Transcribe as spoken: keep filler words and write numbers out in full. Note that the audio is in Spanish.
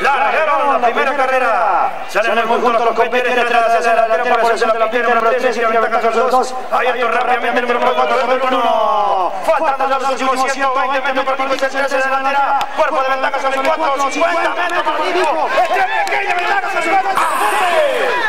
Largaron la primera carrera. Salen el conjunto los competidores detrás hacia la delantera por posición de la pierna número tres y la ventaja sobre los dos. Abierto rápidamente el número cuatro sobre el uno. Faltan ya los últimos ciento veinte metros por cinco hacia la delantera. Cuerpo de ventaja sobre el cuatro. cincuenta metros por cinco. Este pequeña ventaja sobre el cuatro.